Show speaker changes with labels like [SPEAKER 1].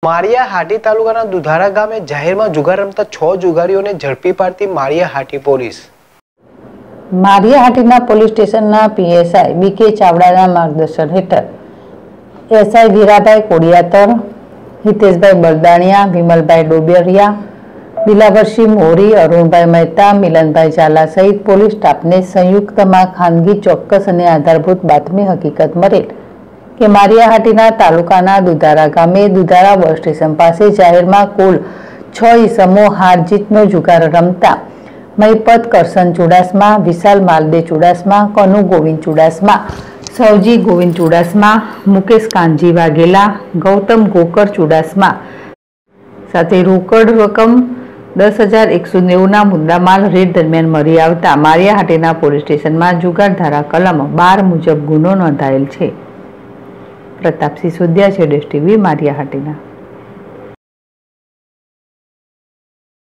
[SPEAKER 1] માળિયાહાટી તાલુકાના દુધારા ગામે જાહેરમાં જુગાર રમતા 6 જુગારીઓને ઝડપી પાડતી માળિયાહાટી પોલીસ।
[SPEAKER 2] માળિયાહાટીના પોલીસ સ્ટેશનના પીએસઆઈ બીકે ચાવડાના માર્ગદર્શન હેઠળ એસઆઈ વીરાભાઈ કોડિયાતર, હિતેશભાઈ બરદાણિયા, વિમલભાઈ ડોબેરિયા, દિલાવરસિંહ મોરી, અરુણભાઈ મહેતા, મિલનભાઈ ઝાલા સહિત પોલીસ સ્ટાફને સંયુક્તમાં ખાનગી ચોક્કસ અને આધારભૂત બાતમી હકીકત મળેલ કે માળિયાહાટીના તાલુકાના દુધારા ગામે દુધારા બસ સ્ટેશન પાસે જાહેરમાં કુલ 6 ઈસમો હાર જીતનો જુગાર રમતા મહિપત કરશન ચુડાસમા, વિશાલ માલદે ચુડાસમા, કનુ ગોવિંદ ચુડાસમા, સવજી ગોવિંદ ચુડાસમા, મુકેશ કાનજી વાઘેલા, ગૌતમ ગોકર ચુડાસમા સાથે રોકડ રકમ 10,190ના મુદ્દામાલ રેડ દરમિયાન મળી આવતા માળિયાહાટીના પોલીસ સ્ટેશનમાં જુગાર ધારા કલમ 12 મુજબ ગુનો નોંધાયેલ છે। પ્રતાપસિંહ સોદિયા, ZSTV, માળિયાહાટીના।